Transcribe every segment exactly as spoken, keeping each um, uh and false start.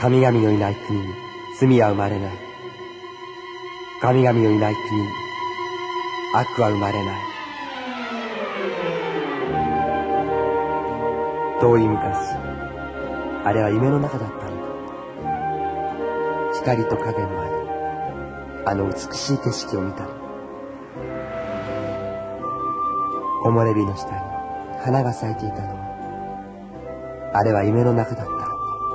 神々のいない国に罪は生まれない。神々のいない国に悪は生まれない。遠い昔、あれは夢の中だったのだ。光と影のあるあの美しい景色を見たの。木漏れ日の下に花が咲いていたのは、あれは夢の中だった。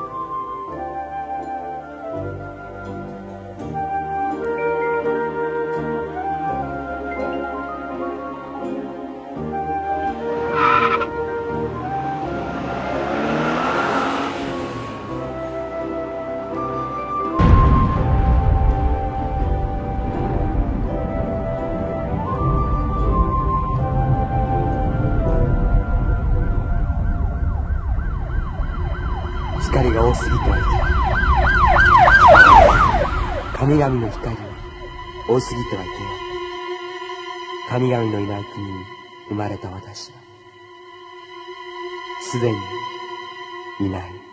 光が多すぎてはいけない。神々の光は多すぎてはいけない。神々のいない国に生まれた私はすでにいない。